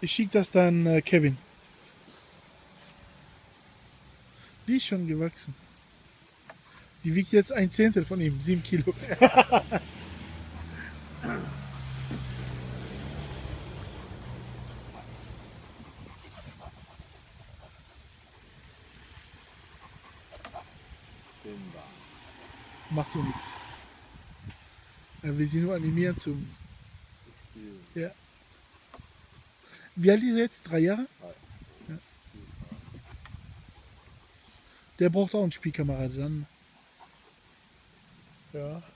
Ich schicke das dann Kevin. Die ist schon gewachsen. Die wiegt jetzt 1/10 von ihm, 7 Kilo. Simba. Macht so nichts. Er will sie nur animieren zum. Spiel. Ja. Wie alt ist er jetzt? 3 Jahre? Ja. Der braucht auch einen Spielkamerad dann. Ja.